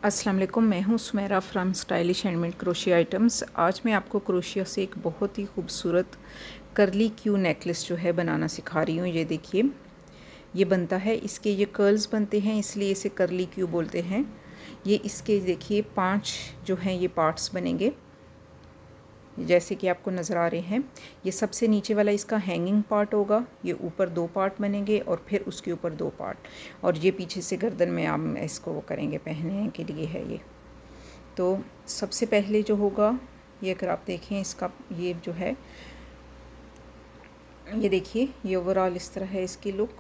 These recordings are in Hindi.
अस्सलाम वालेकुम, मैं हूँ Sumera from stylish handmade crochet items. आज मैं आपको क्रोशिया से एक बहुत ही खूबसूरत कर्ली क्यू नेकलेस जो है बनाना सिखा रही हूँ। ये देखिए, ये बनता है, इसके ये कर्ल्स बनते हैं इसलिए इसे कर्ली क्यू बोलते हैं। ये इसके देखिए 5 जो हैं ये पार्ट्स बनेंगे जैसे कि आपको नज़र आ रहे हैं। ये सबसे नीचे वाला इसका हैंगिंग पार्ट होगा, ये ऊपर 2 पार्ट बनेंगे और फिर उसके ऊपर 2 पार्ट, और ये पीछे से गर्दन में हम इसको वो करेंगे, पहनने के लिए है ये। तो सबसे पहले जो होगा ये, अगर आप देखें इसका ये जो है, ये देखिए, ये ओवरऑल इस तरह है इसकी लुक।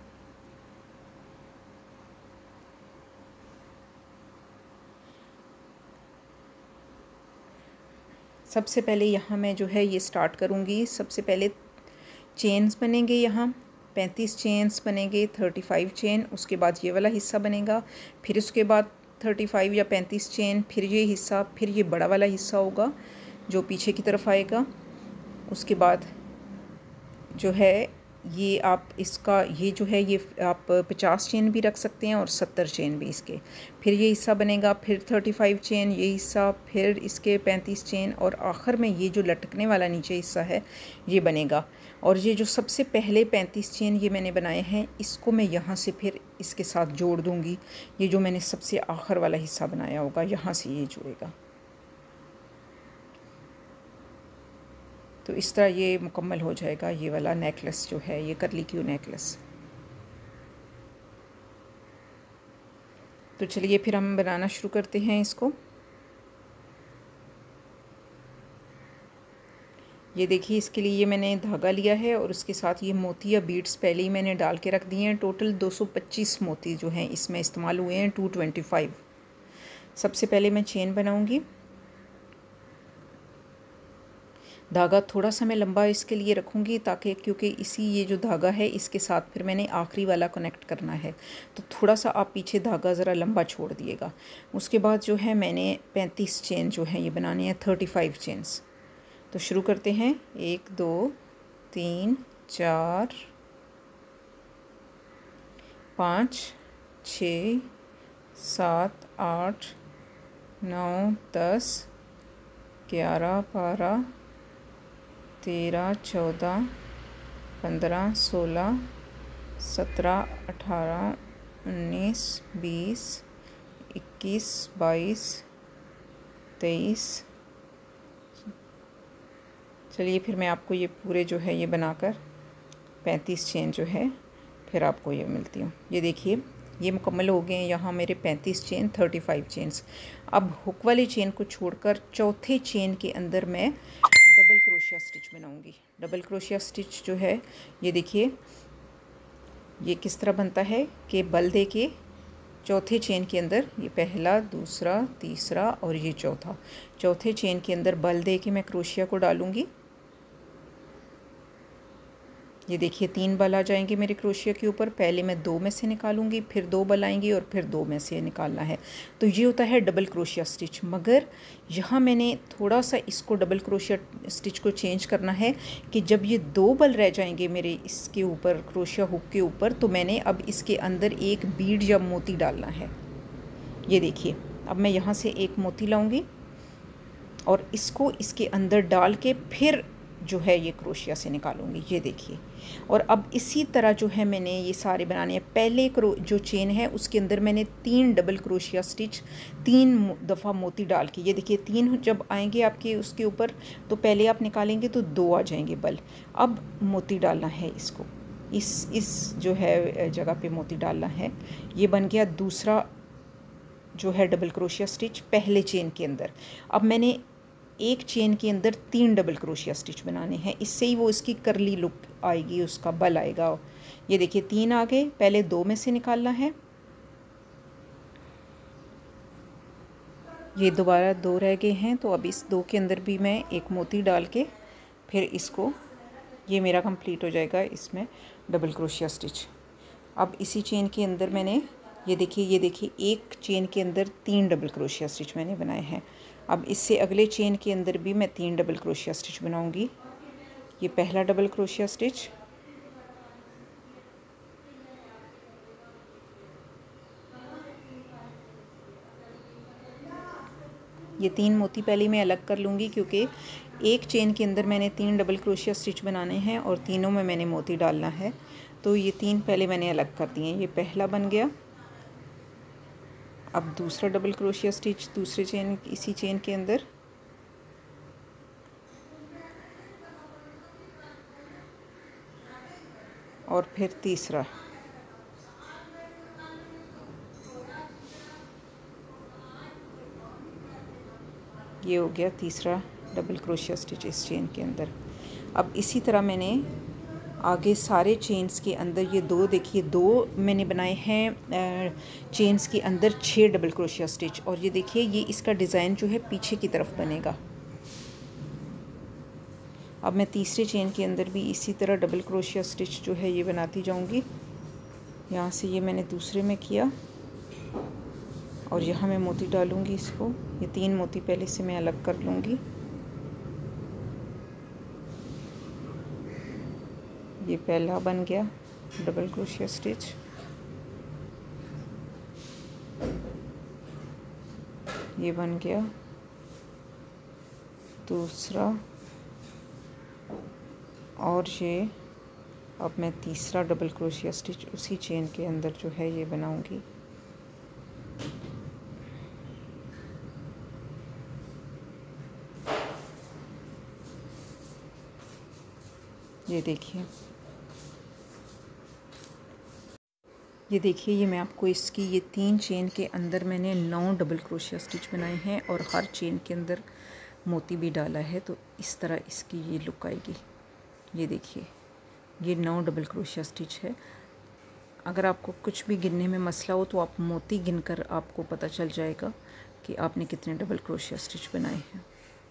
सबसे पहले यहाँ मैं जो है ये स्टार्ट करूँगी। सबसे पहले चेन्स बनेंगे, यहाँ 35 चेन्स बनेंगे, 35 चेन, उसके बाद ये वाला हिस्सा बनेगा, फिर उसके बाद 35 या 35 चेन, फिर ये हिस्सा, फिर ये बड़ा वाला हिस्सा होगा जो पीछे की तरफ आएगा। उसके बाद जो है ये आप इसका ये जो है ये आप 50 चेन भी रख सकते हैं और 70 चेन भी इसके। फिर ये हिस्सा बनेगा, फिर 35 चेन ये हिस्सा, फिर इसके 35 चेन, और आखिर में ये जो लटकने वाला नीचे हिस्सा है ये बनेगा। और ये जो सबसे पहले 35 चेन ये मैंने बनाए हैं, इसको मैं यहाँ से फिर इसके साथ जोड़ दूँगी। ये जो मैंने सबसे आखिर वाला हिस्सा बनाया होगा, यहाँ से ये जुड़ेगा। तो इस तरह ये मुकम्मल हो जाएगा ये वाला नेकलेस जो है, ये कर्ली क्यू नेकलेस। तो चलिए फिर हम बनाना शुरू करते हैं इसको। ये देखिए, इसके लिए ये मैंने धागा लिया है और उसके साथ ये मोती या बीड्स पहले ही मैंने डाल के रख दिए हैं। टोटल 225 मोती जो हैं इसमें इस्तेमाल हुए हैं, 225। सबसे पहले मैं चेन बनाऊंगी। धागा थोड़ा सा मैं लंबा इसके लिए रखूँगी ताकि, क्योंकि इसी ये जो धागा है इसके साथ फिर मैंने आखिरी वाला कनेक्ट करना है, तो थोड़ा सा आप पीछे धागा ज़रा लंबा छोड़ दिएगा। उसके बाद जो है मैंने 35 चेन जो है ये बनाने हैं, 35 चेन्स। तो शुरू करते हैं। 1 2 3 4 5 6 7 8 9 10 11 12 13 14 15 16 17 18 19 20 21 22 23। चलिए फिर मैं आपको ये पूरे जो है ये बनाकर 35 चेन जो है फिर आपको ये मिलती हूँ। ये देखिए, ये मुकम्मल हो गए हैं यहाँ मेरे 35 चेन, 35 चेन्स। अब हुक वाली चेन को छोड़कर चौथे चेन के अंदर मैं डबल क्रोशिया स्टिच बनाऊंगी। डबल क्रोशिया स्टिच जो है ये देखिए, ये किस तरह बनता है कि बल दे के चौथे चेन के अंदर, ये पहला, दूसरा, तीसरा और ये चौथा, चौथे चेन के अंदर बल दे के मैं क्रोशिया को डालूंगी। ये देखिए 3 बल आ जाएंगे मेरे क्रोशिया के ऊपर। पहले मैं 2 में से निकालूंगी, फिर 2 बल आएंगे और फिर 2 में से निकालना है। तो ये होता है डबल क्रोशिया स्टिच। मगर यहाँ मैंने थोड़ा सा इसको डबल क्रोशिया स्टिच को चेंज करना है कि जब ये 2 बल रह जाएंगे मेरे इसके ऊपर, क्रोशिया हुक के ऊपर, तो मैंने अब इसके अंदर एक बीड या मोती डालना है। ये देखिए, अब मैं यहाँ से एक मोती लाऊंगी और इसको इसके अंदर डाल के फिर जो है ये क्रोशिया से निकालूंगी। ये देखिए, और अब इसी तरह जो है मैंने ये सारे बनाने हैं। पहले जो चेन है उसके अंदर मैंने 3 डबल क्रोशिया स्टिच 3 दफ़ा मोती डाल के, ये देखिए 3 जब आएंगे आपके उसके ऊपर तो पहले आप निकालेंगे तो 2 आ जाएंगे बल। अब मोती डालना है इसको, इस जो है जगह पे मोती डालना है। ये बन गया दूसरा जो है डबल क्रोशिया स्टिच पहले चेन के अंदर। अब मैंने एक चेन के अंदर 3 डबल क्रोशिया स्टिच बनाने हैं, इससे ही वो इसकी करली लुक आएगी, उसका बल आएगा। ये देखिए 3 आ गए, पहले 2 में से निकालना है, ये दोबारा 2 रह गए हैं, तो अब इस 2 के अंदर भी मैं एक मोती डाल के फिर इसको, ये मेरा कंप्लीट हो जाएगा इसमें डबल क्रोशिया स्टिच। अब इसी चेन के अंदर मैंने ये देखिए एक चेन के अंदर 3 डबल क्रोशिया स्टिच मैंने बनाए हैं। अब इससे अगले चेन के अंदर भी मैं 3 डबल क्रोशिया स्टिच बनाऊंगी। ये पहला डबल क्रोशिया स्टिच, ये 3 मोती पहले मैं अलग कर लूँगी, क्योंकि एक चेन के अंदर मैंने 3 डबल क्रोशिया स्टिच बनाने हैं और तीनों में मैंने मोती डालना है। तो ये 3 पहले मैंने अलग कर दिए। ये पहला बन गया। अब दूसरा डबल क्रोशिया स्टिच दूसरे चेन, इसी चेन के अंदर, और फिर तीसरा, ये हो गया तीसरा डबल क्रोशिया स्टिच इस चेन के अंदर। अब इसी तरह मैंने आगे सारे चेन्स के अंदर, ये दो देखिए, दो मैंने बनाए हैं चेन्स के अंदर 6 डबल क्रोशिया स्टिच, और ये देखिए ये इसका डिज़ाइन जो है पीछे की तरफ बनेगा। अब मैं तीसरे चेन के अंदर भी इसी तरह डबल क्रोशिया स्टिच जो है ये बनाती जाऊंगी। यहाँ से ये मैंने दूसरे में किया और यहाँ मैं मोती डालूंगी इसको। ये 3 मोती पहले से मैं अलग कर लूँगी। ये पहला बन गया डबल क्रोशिया स्टिच। ये बन गया दूसरा, और ये अब मैं तीसरा डबल क्रोशिया स्टिच उसी चेन के अंदर जो है ये बनाऊंगी। ये देखिए, ये देखिए, ये मैं आपको इसकी ये 3 चेन के अंदर मैंने 9 डबल क्रोशिया स्टिच बनाए हैं और हर चेन के अंदर मोती भी डाला है। तो इस तरह इसकी ये लुक आएगी। ये देखिए, ये 9 डबल क्रोशिया स्टिच है। अगर आपको कुछ भी गिनने में मसला हो तो आप मोती गिनकर आपको पता चल जाएगा कि आपने कितने डबल क्रोशिया स्टिच बनाए हैं।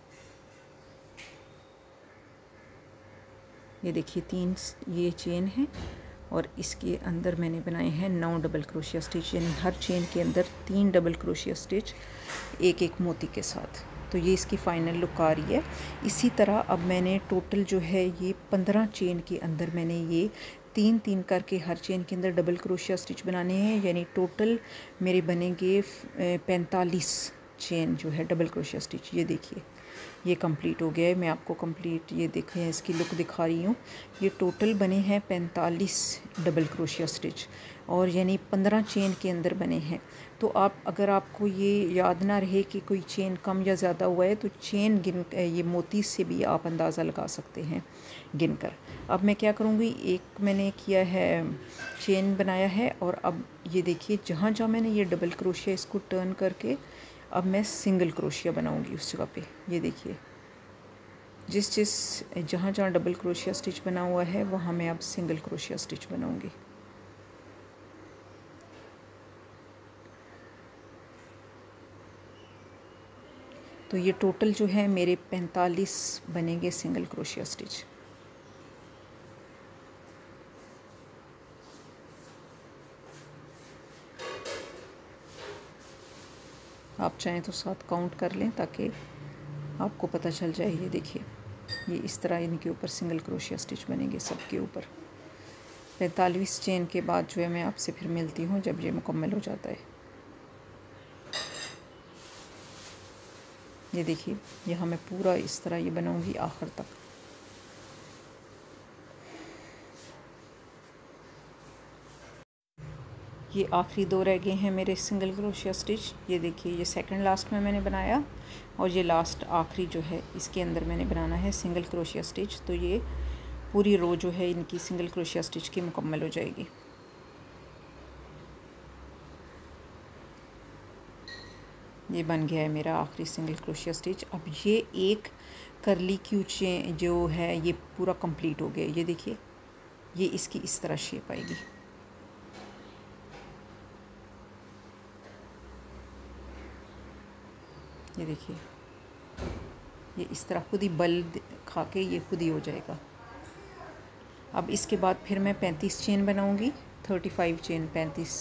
ये देखिए 3 ये चेन है और इसके अंदर मैंने बनाए हैं 9 डबल क्रोशिया स्टिच, यानी हर चेन के अंदर 3 डबल क्रोशिया स्टिच एक एक मोती के साथ। तो ये इसकी फ़ाइनल लुक आ रही है। इसी तरह अब मैंने टोटल जो है ये 15 चेन के अंदर मैंने ये 3-3 करके हर चेन के अंदर डबल क्रोशिया स्टिच बनाने हैं, यानी टोटल मेरे बनेंगे 45 चेन जो है डबल क्रोशिया स्टिच। ये देखिए ये कंप्लीट हो गया है। मैं आपको कंप्लीट ये देखें इसकी लुक दिखा रही हूँ। ये टोटल बने हैं 45 डबल क्रोशिया स्टिच, और यानी 15 चेन के अंदर बने हैं। तो आप, अगर आपको ये याद ना रहे कि कोई चेन कम या ज़्यादा हुआ है, तो चेन गिन, ये मोती से भी आप अंदाज़ा लगा सकते हैं गिनकर। अब मैं क्या करूँगी, एक मैंने किया है चेन बनाया है, और अब ये देखिए जहाँ जहाँ मैंने ये डबल क्रोशिया इसको टर्न करके अब मैं सिंगल क्रोशिया बनाऊंगी उस जगह पे। ये देखिए जिस जहाँ जहाँ डबल क्रोशिया स्टिच बना हुआ है वहाँ मैं अब सिंगल क्रोशिया स्टिच बनाऊंगी। तो ये टोटल जो है मेरे 45 बनेंगे सिंगल क्रोशिया स्टिच। आप चाहें तो साथ काउंट कर लें ताकि आपको पता चल जाए। ये देखिए ये इस तरह इनके ऊपर सिंगल क्रोशिया स्टिच बनेंगे सबके ऊपर। 45 चेन के बाद जो है मैं आपसे फिर मिलती हूँ जब ये मुकम्मल हो जाता है। ये देखिए यहाँ मैं पूरा इस तरह ये बनाऊँगी आखिर तक। ये आखिरी 2 रह गए हैं मेरे सिंगल क्रोशिया स्टिच। ये देखिए ये सेकंड लास्ट में मैंने बनाया, और ये लास्ट आखिरी जो है इसके अंदर मैंने बनाना है सिंगल क्रोशिया स्टिच। तो ये पूरी रो जो है इनकी सिंगल क्रोशिया स्टिच की मुकम्मल हो जाएगी। ये बन गया है मेरा आखिरी सिंगल क्रोशिया स्टिच। अब ये एक करली क्यू चेन जो है ये पूरा कंप्लीट हो गया। ये देखिए ये इसकी इस तरह शेप आएगी। ये देखिए ये इस तरह खुद ही बल खा के ये खुद ही हो जाएगा। अब इसके बाद फिर मैं 35 चेन बनाऊंगी, 35 चेन 35।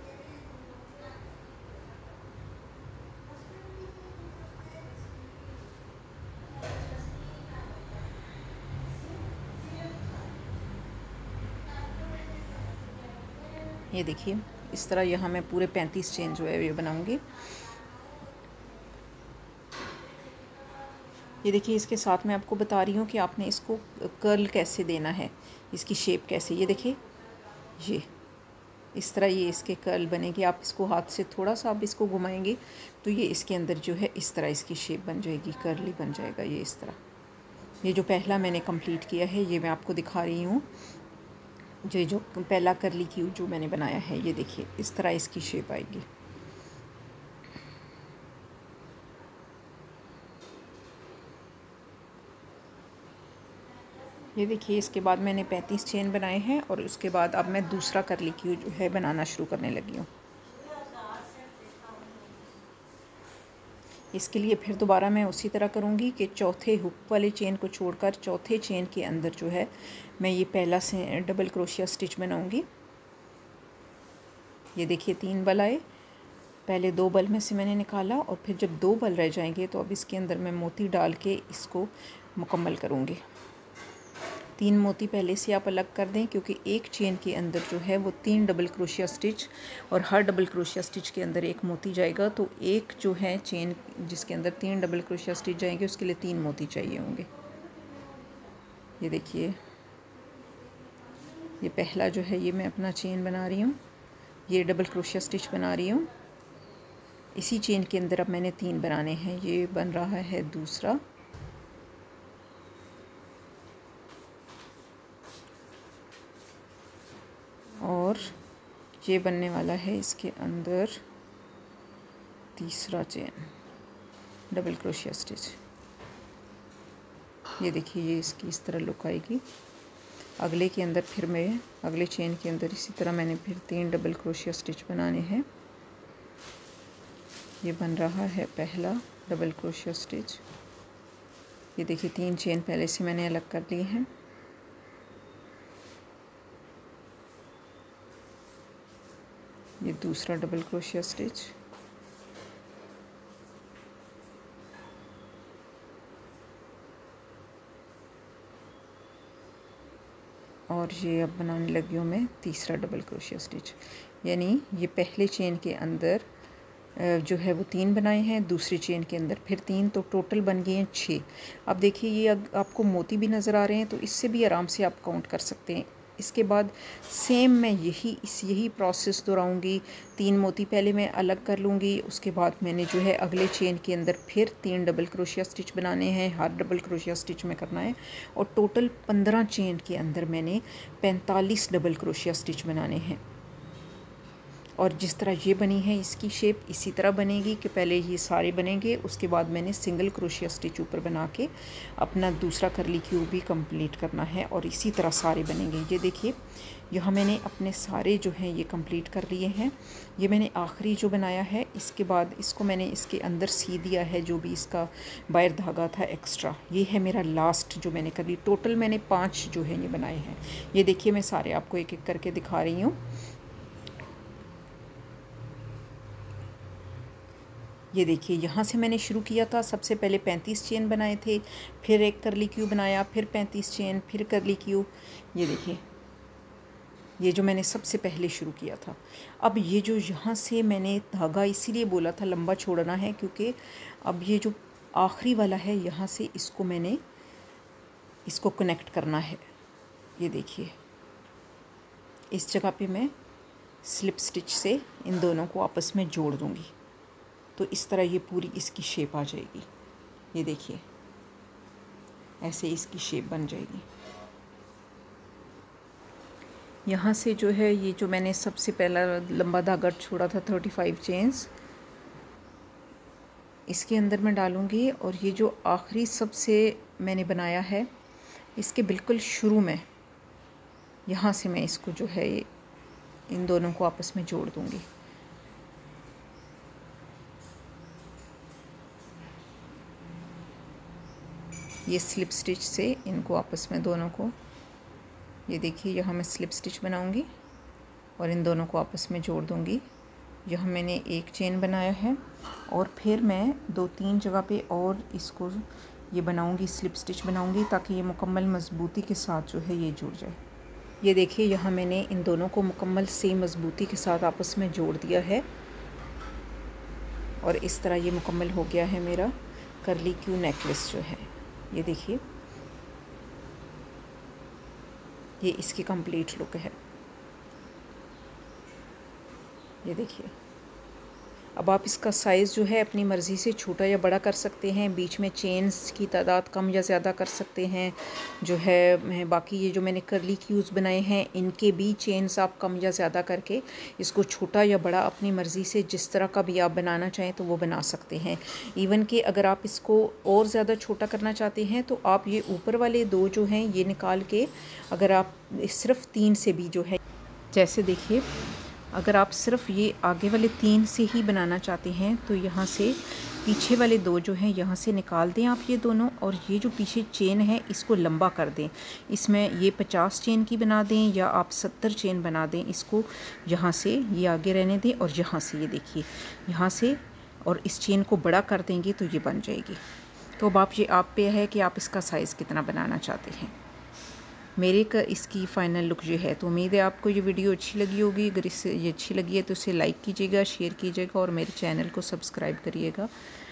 ये देखिए इस तरह यहाँ मैं पूरे 35 चेन जो है ये बनाऊंगी। ये देखिए इसके साथ मैं आपको बता रही हूँ कि आपने इसको कर्ल कैसे देना है, इसकी शेप कैसे। ये देखिए ये इस तरह ये इसके कर्ल बनेगी। आप इसको हाथ से थोड़ा सा आप इसको घुमाएंगे तो ये इसके अंदर जो है इस तरह इसकी शेप बन जाएगी, कर्ली बन जाएगा ये इस तरह। ये जो पहला मैंने कंप्लीट किया है ये मैं आपको दिखा रही हूँ। जो पहला कर्ली क्यू जो मैंने बनाया है, ये देखिए इस तरह इसकी शेप आएगी। ये देखिए इसके बाद मैंने 35 चेन बनाए हैं और उसके बाद अब मैं दूसरा कर्ली क्यू जो है बनाना शुरू करने लगी हूँ। इसके लिए फिर दोबारा मैं उसी तरह करूँगी कि चौथे हुक वाले चेन को छोड़कर चौथे चेन के अंदर जो है मैं ये पहला से डबल क्रोशिया स्टिच बनाऊँगी। ये देखिए 3 बल आए, पहले 2 बल में से मैंने निकाला और फिर जब 2 बल रह जाएंगे तो अब इसके अंदर मैं मोती डाल के इसको मुकम्मल करूँगी। 3 मोती पहले से आप अलग कर दें क्योंकि एक चेन के अंदर जो है वो 3 डबल क्रोशिया स्टिच और हर डबल क्रोशिया स्टिच के अंदर एक मोती जाएगा। तो एक जो है चेन जिसके अंदर 3 डबल क्रोशिया स्टिच जाएंगे उसके लिए 3 मोती चाहिए होंगे। ये देखिए ये पहला जो है ये मैं अपना चेन बना रही हूँ, ये डबल क्रोशिया स्टिच बना रही हूँ। इसी चेन के अंदर अब मैंने 3 बनाने हैं। ये बन रहा है दूसरा, और ये बनने वाला है इसके अंदर तीसरा चेन डबल क्रोशिया स्टिच। ये देखिए ये इसकी इस तरह लुक आएगी। अगले के अंदर फिर मैं अगले चेन के अंदर इसी तरह मैंने फिर 3 डबल क्रोशिया स्टिच बनाने हैं। ये बन रहा है पहला डबल क्रोशिया स्टिच। ये देखिए 3 चेन पहले से मैंने अलग कर लिए हैं। ये दूसरा डबल क्रोशिया स्टिच, और ये अब बनाने लगी हूँ मैं तीसरा डबल क्रोशिया स्टिच। यानी ये पहले चेन के अंदर जो है वो 3 बनाए हैं, दूसरी चेन के अंदर फिर 3, तो टोटल बन गए हैं 6। अब देखिए ये आपको मोती भी नज़र आ रहे हैं तो इससे भी आराम से आप काउंट कर सकते हैं। इसके बाद सेम मैं यही प्रोसेस दोहराऊंगी। 3 मोती पहले मैं अलग कर लूँगी, उसके बाद मैंने जो है अगले चेन के अंदर फिर 3 डबल क्रोशिया स्टिच बनाने हैं, हर डबल क्रोशिया स्टिच में करना है, और टोटल 15 चेन के अंदर मैंने 45 डबल क्रोशिया स्टिच बनाने हैं। और जिस तरह ये बनी है इसकी शेप इसी तरह बनेगी कि पहले ये सारे बनेंगे, उसके बाद मैंने सिंगल क्रोशिया स्टिच ऊपर बना के अपना दूसरा कर्ली क्यू भी कंप्लीट करना है और इसी तरह सारे बनेंगे। ये देखिए यहाँ मैंने अपने सारे जो हैं ये कंप्लीट कर लिए हैं। ये मैंने आखिरी जो बनाया है इसके बाद इसको मैंने इसके अंदर सी दिया है, जो भी इसका बाहर धागा था एक्स्ट्रा। ये है मेरा लास्ट जो मैंने कर ली। टोटल मैंने 5 जो है ये बनाए हैं। ये देखिए मैं सारे आपको एक एक करके दिखा रही हूँ। ये देखिए यहाँ से मैंने शुरू किया था, सबसे पहले 35 चेन बनाए थे, फिर एक कर्ली क्यू बनाया, फिर 35 चेन, फिर कर्ली क्यू। ये देखिए ये जो मैंने सबसे पहले शुरू किया था। अब ये जो यहाँ से मैंने धागा इसीलिए बोला था लंबा छोड़ना है क्योंकि अब ये जो आखिरी वाला है यहाँ से इसको मैंने इसको कनेक्ट करना है। ये देखिए इस जगह पे मैं स्लिप स्टिच से इन दोनों को आपस में जोड़ दूँगी तो इस तरह ये पूरी इसकी शेप आ जाएगी। ये देखिए ऐसे इसकी शेप बन जाएगी। यहाँ से जो है ये जो मैंने सबसे पहला लंबा धागा छोड़ा था 35 चेन्स, इसके अंदर मैं डालूँगी, और ये जो आखिरी सबसे मैंने बनाया है इसके बिल्कुल शुरू में यहाँ से मैं इसको जो है इन दोनों को आपस में जोड़ दूँगी। ये स्लिप स्टिच से इनको आपस में दोनों को, ये देखिए यहाँ मैं स्लिप स्टिच बनाऊंगी और इन दोनों को आपस में जोड़ दूंगी। यहाँ मैंने एक चेन बनाया है और फिर मैं 2-3 जगह पे और इसको ये बनाऊंगी, स्लिप स्टिच बनाऊंगी ताकि ये मुकम्मल मज़बूती के साथ जो है ये जुड़ जाए। ये देखिए यहाँ मैंने इन दोनों को मुकम्मल से मज़बूती के साथ आपस में जोड़ दिया है और इस तरह ये मुकम्मल हो गया है मेरा कर्ली क्यू नेकलेस जो है। ये देखिए, ये इसकी कंप्लीट लुक है। ये देखिए, अब आप इसका साइज़ जो है अपनी मर्ज़ी से छोटा या बड़ा कर सकते हैं। बीच में चेन्स की तादाद कम या ज़्यादा कर सकते हैं। जो है बाकी ये जो मैंने कर्ली क्यूज़ बनाए हैं, इनके भी चेन्स आप कम या ज़्यादा करके इसको छोटा या बड़ा अपनी मर्ज़ी से जिस तरह का भी आप बनाना चाहें तो वो बना सकते हैं। इवन कि अगर आप इसको और ज़्यादा छोटा करना चाहते हैं तो आप ये ऊपर वाले 2 जो हैं ये निकाल के, अगर आप सिर्फ 3 से भी जो है, जैसे देखिए, अगर आप सिर्फ ये आगे वाले 3 से ही बनाना चाहते हैं तो यहाँ से पीछे वाले 2 जो हैं यहाँ से निकाल दें आप ये दोनों, और ये जो पीछे चेन है इसको लंबा कर दें। इसमें ये 50 चेन की बना दें या आप 70 चेन बना दें। इसको यहाँ से ये आगे रहने दें और यहाँ से ये देखिए, यहाँ से और इस चेन को बड़ा कर देंगे तो ये बन जाएगी। तो अब आप पे है कि आप इसका साइज़ कितना बनाना चाहते हैं। मेरे का इसकी फ़ाइनल लुक जो है, तो उम्मीद है आपको ये वीडियो अच्छी लगी होगी। अगर इससे ये अच्छी लगी है तो इसे लाइक कीजिएगा, शेयर कीजिएगा और मेरे चैनल को सब्सक्राइब करिएगा।